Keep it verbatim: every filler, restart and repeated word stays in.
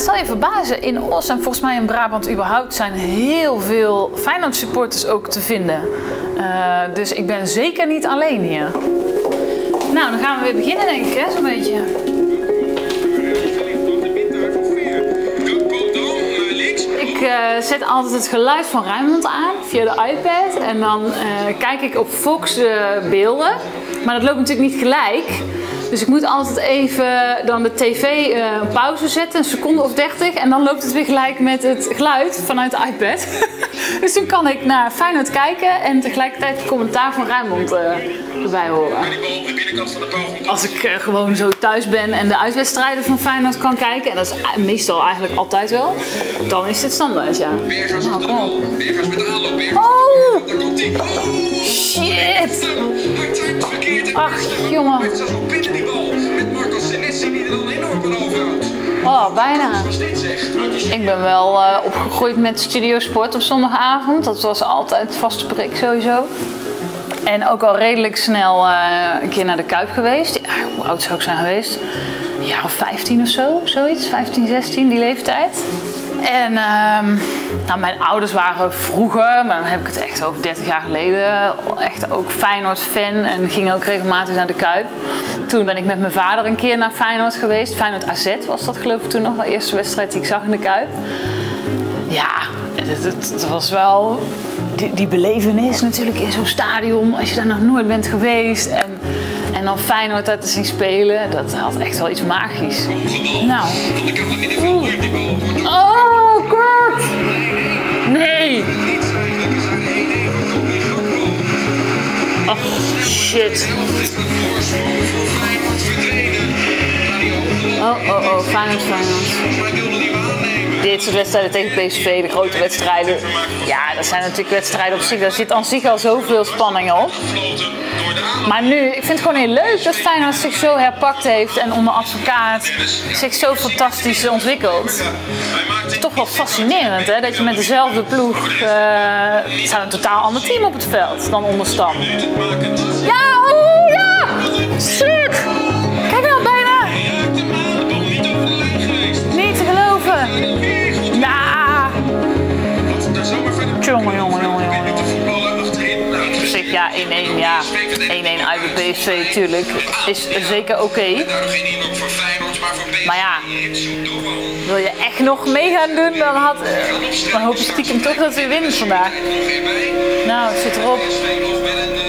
zal je verbazen, in Os en volgens mij in Brabant überhaupt zijn heel veel Feyenoord supporters ook te vinden. Uh, dus ik ben zeker niet alleen hier. Nou, dan gaan we weer beginnen denk ik, hè, zo'n beetje. Ik uh, zet altijd het geluid van Rijnmond aan via de iPad en dan uh, kijk ik op Fox de beelden. Maar dat loopt natuurlijk niet gelijk. Dus ik moet altijd even dan de tv uh, een pauze zetten, een seconde of dertig. En dan loopt het weer gelijk met het geluid vanuit de iPad. Dus dan kan ik naar Feyenoord kijken en tegelijkertijd het commentaar van Rijnmond uh, erbij horen. Als ik uh, gewoon zo thuis ben en de uitwedstrijden van Feyenoord kan kijken, en dat is meestal eigenlijk altijd wel, dan is dit standaard, ja. Nou, kom op. Oh! Shit! Ach, jongen. Oh, bijna. Ik ben wel uh, opgegroeid met Studio Sport op zondagavond. Dat was altijd vaste prik sowieso. En ook al redelijk snel uh, een keer naar de Kuip geweest. Ja, hoe oud zou ik zijn geweest? Een jaar of vijftien of zo, zoiets. vijftien, zestien, die leeftijd. En um, nou, mijn ouders waren vroeger, maar dan heb ik het echt over dertig jaar geleden, echt ook Feyenoord fan en gingen ook regelmatig naar de Kuip. Toen ben ik met mijn vader een keer naar Feyenoord geweest. Feyenoord A Z was dat geloof ik toen nog, de eerste wedstrijd die ik zag in de Kuip. Ja, het, het, het was wel die, die belevenis natuurlijk in zo'n stadion, als je daar nog nooit bent geweest. En, en dan Feyenoord daar te zien spelen, dat had echt wel iets magisch. Nou. Oeh. Oh, Kurt! Nee! Oh, shit. Oh, oh, oh, Feyenoord, Feyenoord. Dit soort wedstrijden tegen P S V, de grote wedstrijden. Ja, dat zijn natuurlijk wedstrijden op zich. Daar zit aan zich al zoveel spanning op. Maar nu, ik vind het gewoon heel leuk dat Feyenoord zich zo herpakt heeft en onder advocaat zich zo fantastisch ontwikkelt. Het is toch wel fascinerend, hè, dat je met dezelfde ploeg, uh, het staat een totaal ander team op het veld dan onder Stam. Ja, oeh, ja! Shit! Kijk nou, bijna! Niet te geloven! Nou! Jongen, jongen, jongen, jongen. Op zich, ja, één-één, ja. één-één uit de P S V natuurlijk is zeker oké. Okay. Maar ja, wil je echt nog mee gaan doen, dan, had, dan hoop je stiekem toch dat we winnen vandaag. Nou, het zit erop.